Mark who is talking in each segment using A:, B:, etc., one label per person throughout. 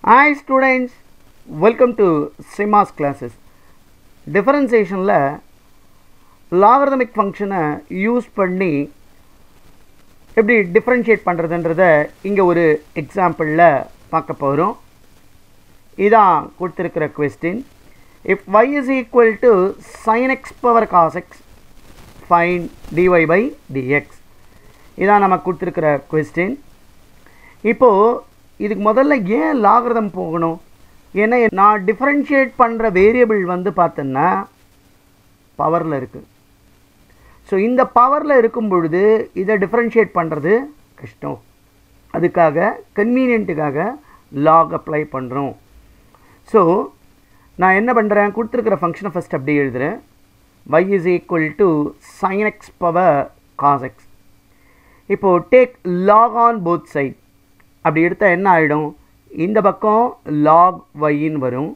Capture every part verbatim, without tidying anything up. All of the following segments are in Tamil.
A: Hi students, welcome to sinx classes. Differentiation la logarithmic function use பண்ணி எப்படி differentiate பண்றதுன்றதை இங்க ஒரு example ல பார்க்க போறோம். இதான் கொடுத்திருக்கிற question. If y is equal to sin x power cos x, find dy by dx. இதான் நமக்கு கொடுத்திருக்கிற question. இப்போ இதுக்கு முதல்ல ஏன் லாகரிதம் போகணும்? ஏன்னா நான் டிஃபரன்ஷியேட் பண்ணுற வேரியபிள் வந்து பார்த்தோன்னா பவரில் இருக்குது. ஸோ இந்த பவரில் இருக்கும் பொழுது இதை டிஃபரன்ஷியேட் பண்ணுறது கஷ்டம். அதுக்காக கன்வீனியன்ட்டுக்காக லாக் அப்ளை பண்ணுறோம். ஸோ நான் என்ன பண்ணுறேன், கொடுத்துருக்கிற ஃபங்க்ஷனை ஃபஸ்ட் அப்படியே எழுதுகிறேன். y is equal to sin x power cos x. இப்போது take log on both side. அப்படி எடுத்தால் என்ன ஆகிடும், இந்த பக்கம் log yன்னு வரும்.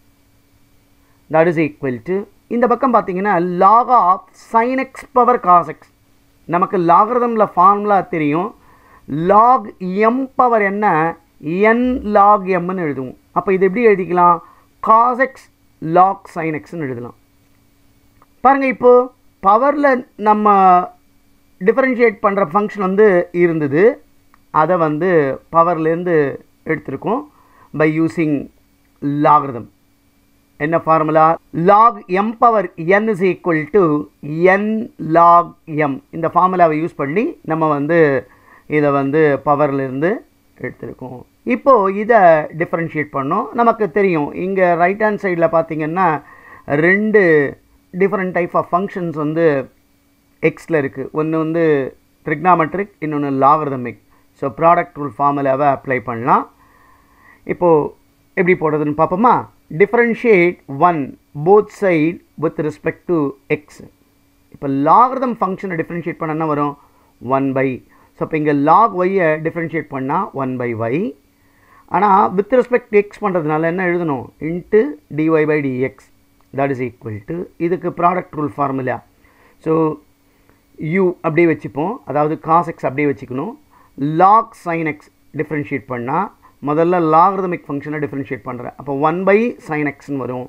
A: that is equal to இந்த பக்கம் பார்த்தீங்கன்னா log of sin x power cos x. நமக்கு லாகரிதமில் ஃபார்முலா தெரியும். log m பவர் என்ன, n log mன்னு எழுதுவோம். அப்போ இது எப்படி எழுதிக்கலாம், cos x log sin xன்னு எழுதலாம். பாருங்கள், இப்போது பவரில் நம்ம டிஃபரன்ஷியேட் பண்ணுற ஃபங்க்ஷன் வந்து இருந்தது, அதை வந்து பவர்லேருந்து எடுத்திருக்கோம் பை யூஸிங் லாகரிதம். என்ன ஃபார்முலா, log m பவர் n is equal to n log m. இந்த ஃபார்முலாவை யூஸ் பண்ணி நம்ம வந்து இதை வந்து பவர்லேருந்து எடுத்திருக்கோம். இப்போது இதை டிஃப்ரென்ஷியேட் பண்ணோம். நமக்கு தெரியும் இங்கே ரைட் ஹேண்ட் சைடில் பார்த்திங்கன்னா ரெண்டு டிஃப்ரெண்ட் டைப் ஆஃப் ஃபங்க்ஷன்ஸ் வந்து எக்ஸில் இருக்குது. ஒன்று வந்து ட்ரிக்னாமெட்ரிக், இன்னொன்று லாகரிதமிக். ஸோ ப்ராடக்ட் ரூல் ஃபார்முலாவை அப்ளை பண்ணலாம். இப்போது எப்படி போடுறதுன்னு பார்ப்போமா. Differentiate on both side with respect to X. இப்போ லாகரிதம் ஃபங்க்ஷனை டிஃபரன்ஷியேட் பண்ண என்ன வரும், ஒன் பை. ஸோ இப்போ இங்கே லாக் ஒய்யை டிஃபரன்ஷியேட் பண்ணால் ஒன் பை ஒய். ஆனால் வித் ரெஸ்பெக்ட் டு எக்ஸ் பண்ணுறதுனால என்ன எழுதணும், into dy by dx. That is equal to இதுக்கு product rule formula. So you அப்படியே வச்சுப்போம், அதாவது காஸ் எக்ஸ் அப்படியே வச்சுக்கணும். log sin x டிஃப்ரென்ஷியேட் பண்ணால் முதல்ல லாகரிதமிக் ஃபங்க்ஷனை டிஃப்ரென்ஷியேட் பண்ணுறேன். அப்போ ஒன் பை sin xன்னு வரும்.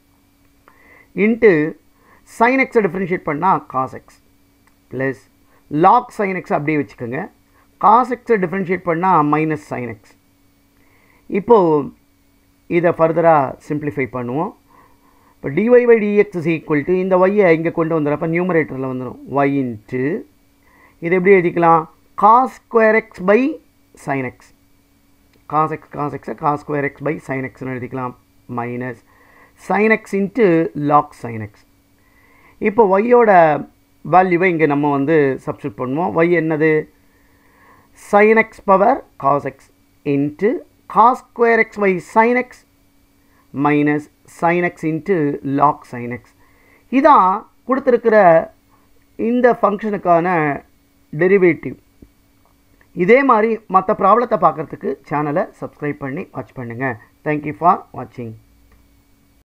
A: இன்ட்டு sin x டிஃப்ரென்ஷியேட் பண்ணால் cos x plus log sin x அப்படியே வச்சுக்கோங்க. cos x டிஃப்ரென்ஷியேட் பண்ணால் மைனஸ் sin x. இப்போது இதை ஃபர்தராக சிம்பிளிஃபை பண்ணுவோம். இப்போ dy by dx is equal to இந்த ஒய்யை இங்கே கொண்டு வந்துடும். அப்போ நியூமரேட்டரில் வந்துடும் y இன்ட்டு இது எப்படி எழுதிக்கலாம், cos square x by sin x. cos x cos x cos square x by sin x ன்னு எழுதிக்கலாம். Minus sin x into log sin x. இப்போ ஒய்யோட வேல்யூவை இங்கே நம்ம வந்து சப்ஸ்டியூட் பண்ணுவோம். y என்னது, sin x power cos x into cos square x by sin x minus sin x into log sin x. இதான் கொடுத்துருக்கிற இந்த ஃபங்க்ஷனுக்கான டெரிவேட்டிவ். இதே மாதிரி மற்ற ப்ராப்ளத்தை பார்க்குறதுக்கு சேனலை சப்ஸ்கிரைப் பண்ணி வாட்ச் பண்ணுங்கள். தேங்க்யூ ஃபார் வாட்சிங்.